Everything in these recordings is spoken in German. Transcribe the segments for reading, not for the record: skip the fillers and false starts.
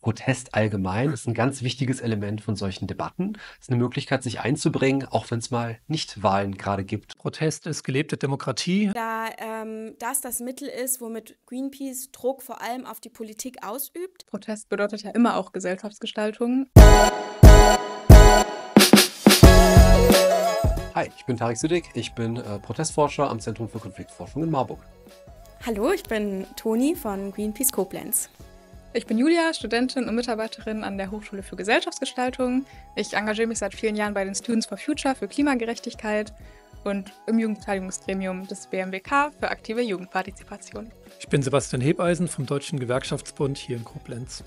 Protest allgemein ist ein ganz wichtiges Element von solchen Debatten. Es ist eine Möglichkeit, sich einzubringen, auch wenn es mal nicht Wahlen gerade gibt. Protest ist gelebte Demokratie. Da das Mittel ist, womit Greenpeace Druck vor allem auf die Politik ausübt. Protest bedeutet ja immer auch Gesellschaftsgestaltung. Hi, ich bin Tarek Südig, ich bin Protestforscher am Zentrum für Konfliktforschung in Marburg. Hallo, ich bin Toni von Greenpeace Koblenz. Ich bin Julia, Studentin und Mitarbeiterin an der Hochschule für Gesellschaftsgestaltung. Ich engagiere mich seit vielen Jahren bei den Students for Future für Klimagerechtigkeit und im Jugendbeteiligungsgremium des BMWK für aktive Jugendpartizipation. Ich bin Sebastian Hebeisen vom Deutschen Gewerkschaftsbund hier in Koblenz.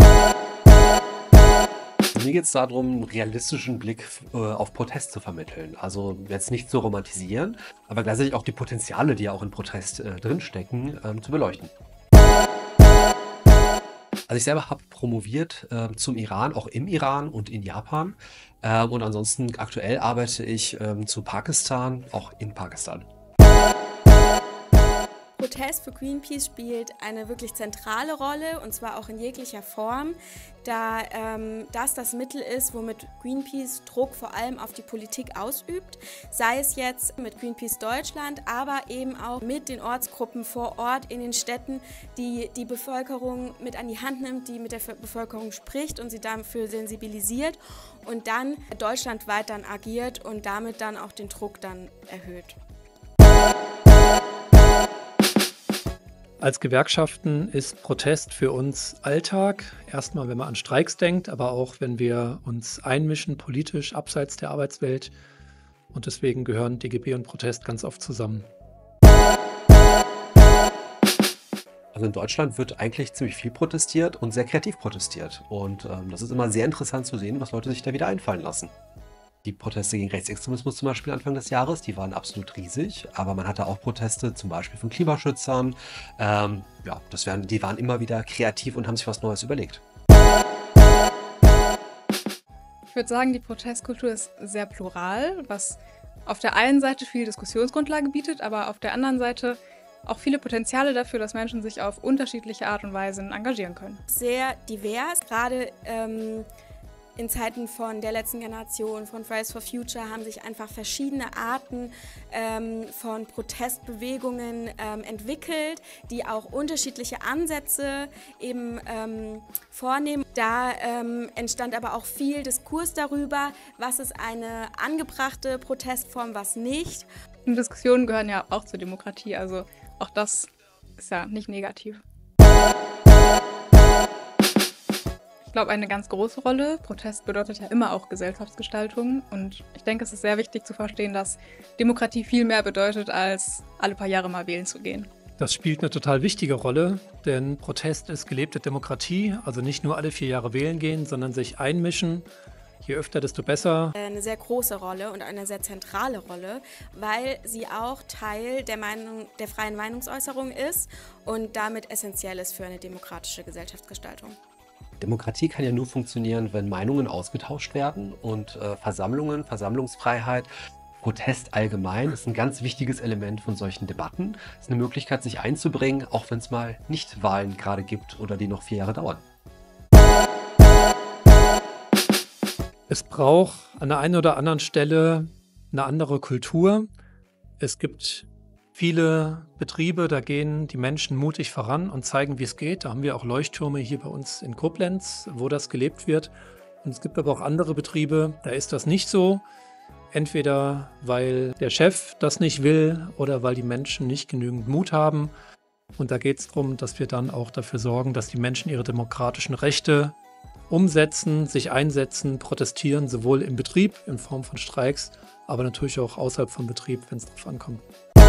Mir geht es darum, einen realistischen Blick auf Protest zu vermitteln. Also jetzt nicht zu romantisieren, aber gleichzeitig auch die Potenziale, die ja auch in Protest drinstecken, zu beleuchten. Also ich selber habe promoviert zum Iran, auch im Iran und in Japan. Und ansonsten aktuell arbeite ich zu Pakistan, auch in Pakistan. Protest für Greenpeace spielt eine wirklich zentrale Rolle, und zwar auch in jeglicher Form, da das Mittel ist, womit Greenpeace Druck vor allem auf die Politik ausübt, sei es jetzt mit Greenpeace Deutschland, aber eben auch mit den Ortsgruppen vor Ort in den Städten, die die Bevölkerung mit an die Hand nimmt, die mit der Bevölkerung spricht und sie dafür sensibilisiert und dann deutschlandweit dann agiert und damit dann auch den Druck dann erhöht. Als Gewerkschaften ist Protest für uns Alltag. Erstmal, wenn man an Streiks denkt, aber auch, wenn wir uns einmischen politisch abseits der Arbeitswelt. Und deswegen gehören DGB und Protest ganz oft zusammen. Also in Deutschland wird eigentlich ziemlich viel protestiert und sehr kreativ protestiert. Und das ist immer sehr interessant zu sehen, was Leute sich da wieder einfallen lassen. Die Proteste gegen Rechtsextremismus zum Beispiel Anfang des Jahres, die waren absolut riesig, aber man hatte auch Proteste zum Beispiel von Klimaschützern. Die waren immer wieder kreativ und haben sich was Neues überlegt. Ich würde sagen, die Protestkultur ist sehr plural, was auf der einen Seite viel Diskussionsgrundlage bietet, aber auf der anderen Seite auch viele Potenziale dafür, dass Menschen sich auf unterschiedliche Art und Weise engagieren können. Sehr divers, gerade in Zeiten von der letzten Generation, von Fridays for Future, haben sich einfach verschiedene Arten von Protestbewegungen entwickelt, die auch unterschiedliche Ansätze eben vornehmen. Da entstand aber auch viel Diskurs darüber, was ist eine angebrachte Protestform, was nicht. Und Diskussionen gehören ja auch zur Demokratie, also auch das ist ja nicht negativ. Ich glaube, eine ganz große Rolle. Protest bedeutet ja immer auch Gesellschaftsgestaltung. Und ich denke, es ist sehr wichtig zu verstehen, dass Demokratie viel mehr bedeutet, als alle paar Jahre mal wählen zu gehen. Das spielt eine total wichtige Rolle, denn Protest ist gelebte Demokratie. Also nicht nur alle 4 Jahre wählen gehen, sondern sich einmischen. Je öfter, desto besser. Eine sehr große Rolle und eine sehr zentrale Rolle, weil sie auch Teil der freien Meinungsäußerung ist und damit essentiell ist für eine demokratische Gesellschaftsgestaltung. Demokratie kann ja nur funktionieren, wenn Meinungen ausgetauscht werden und Versammlungen, Versammlungsfreiheit, Protest allgemein ist ein ganz wichtiges Element von solchen Debatten. Es ist eine Möglichkeit, sich einzubringen, auch wenn es mal nicht Wahlen gerade gibt oder die noch 4 Jahre dauern. Es braucht an der einen oder anderen Stelle eine andere Kultur. Es gibt viele Betriebe, da gehen die Menschen mutig voran und zeigen, wie es geht. Da haben wir auch Leuchttürme hier bei uns in Koblenz, wo das gelebt wird. Und es gibt aber auch andere Betriebe, da ist das nicht so. Entweder weil der Chef das nicht will oder weil die Menschen nicht genügend Mut haben. Und da geht es darum, dass wir dann auch dafür sorgen, dass die Menschen ihre demokratischen Rechte umsetzen, sich einsetzen, protestieren, sowohl im Betrieb in Form von Streiks, aber natürlich auch außerhalb vom Betrieb, wenn es darauf ankommt.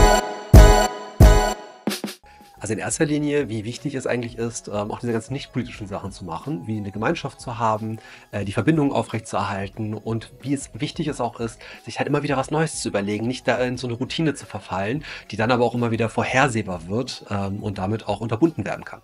Also in erster Linie, wie wichtig es eigentlich ist, auch diese ganzen nicht-politischen Sachen zu machen, wie eine Gemeinschaft zu haben, die Verbindung aufrechtzuerhalten und wie es wichtig es auch ist, sich halt immer wieder was Neues zu überlegen, nicht da in so eine Routine zu verfallen, die dann aber auch immer wieder vorhersehbar wird und damit auch unterbunden werden kann.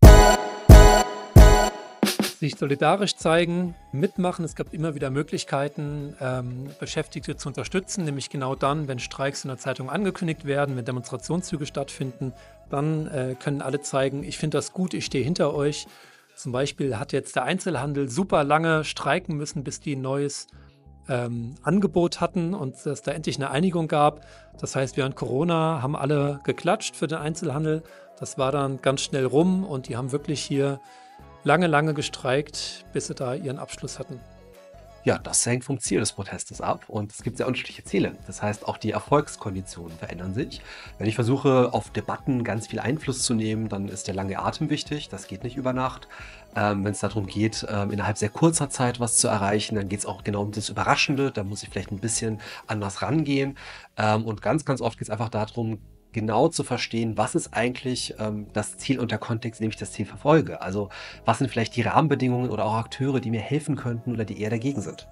Sich solidarisch zeigen, mitmachen. Es gab immer wieder Möglichkeiten, Beschäftigte zu unterstützen, nämlich genau dann, wenn Streiks in der Zeitung angekündigt werden, wenn Demonstrationszüge stattfinden, dann können alle zeigen, ich finde das gut, ich stehe hinter euch. Zum Beispiel hat jetzt der Einzelhandel super lange streiken müssen, bis die ein neues Angebot hatten und es da endlich eine Einigung gab. Das heißt, während Corona haben alle geklatscht für den Einzelhandel. Das war dann ganz schnell rum und die haben wirklich hier lange, lange gestreikt, bis sie da ihren Abschluss hatten. Ja, das hängt vom Ziel des Protestes ab und es gibt sehr unterschiedliche Ziele. Das heißt, auch die Erfolgskonditionen verändern sich. Wenn ich versuche, auf Debatten ganz viel Einfluss zu nehmen, dann ist der lange Atem wichtig. Das geht nicht über Nacht. Wenn es darum geht, innerhalb sehr kurzer Zeit was zu erreichen, dann geht es auch genau um das Überraschende. Da muss ich vielleicht ein bisschen anders rangehen. Und ganz, ganz oft geht es einfach darum, genau zu verstehen, was ist eigentlich das Ziel und der Kontext, in dem ich das Ziel verfolge. Also was sind vielleicht die Rahmenbedingungen oder auch Akteure, die mir helfen könnten oder die eher dagegen sind.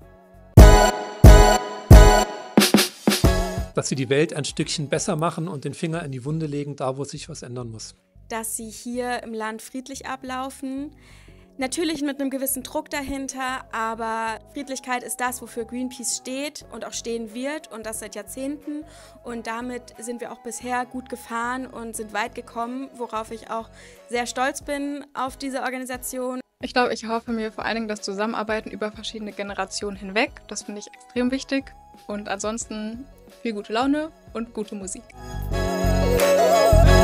Dass sie die Welt ein Stückchen besser machen und den Finger in die Wunde legen, da wo sich was ändern muss. Dass sie hier im Land friedlich ablaufen. Natürlich mit einem gewissen Druck dahinter, aber Friedlichkeit ist das, wofür Greenpeace steht und auch stehen wird und das seit Jahrzehnten. Und damit sind wir auch bisher gut gefahren und sind weit gekommen, worauf ich auch sehr stolz bin auf diese Organisation. Ich glaube, ich erhoffe mir vor allen Dingen das Zusammenarbeiten über verschiedene Generationen hinweg. Das finde ich extrem wichtig. Und ansonsten viel gute Laune und gute Musik.